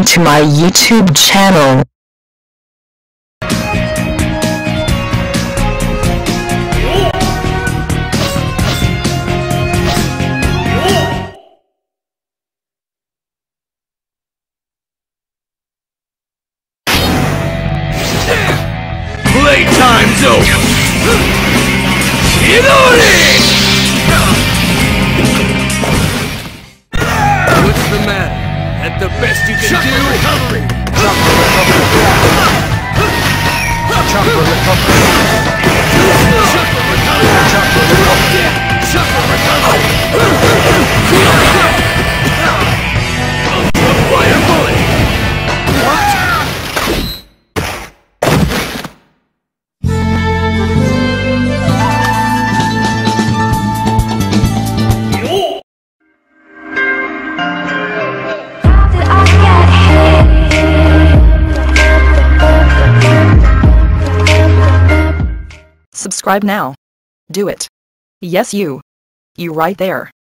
subscribing to my YouTube channel. Playtime's over! Chidori! What's the matter? That the best you can do? Recovery! Chakra recovery! Chakra recovery! Fire bullet! What? Subscribe now. Do it. Yes, you. You right there.